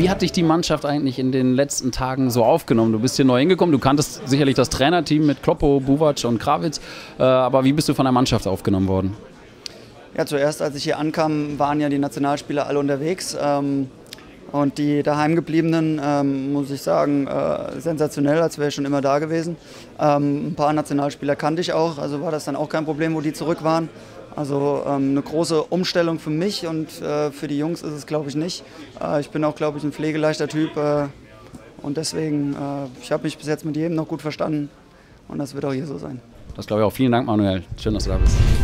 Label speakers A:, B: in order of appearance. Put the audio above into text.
A: Wie hat dich die Mannschaft eigentlich in den letzten Tagen so aufgenommen? Du bist hier neu hingekommen, du kanntest sicherlich das Trainerteam mit Kloppo, Buvac und Krawitz, aber wie bist du von der Mannschaft aufgenommen worden?
B: Ja, zuerst, als ich hier ankam, waren ja die Nationalspieler alle unterwegs. Und die daheimgebliebenen, muss ich sagen, sensationell, als wäre ich schon immer da gewesen. Ein paar Nationalspieler kannte ich auch, also war das dann auch kein Problem, wo die zurück waren. Also eine große Umstellung für mich und für die Jungs ist es, glaube ich, nicht. Ich bin auch, glaube ich, ein pflegeleichter Typ und deswegen, ich habe mich bis jetzt mit jedem noch gut verstanden und das wird auch hier so sein.
A: Das glaube ich auch. Vielen Dank, Manuel. Schön, dass du da bist.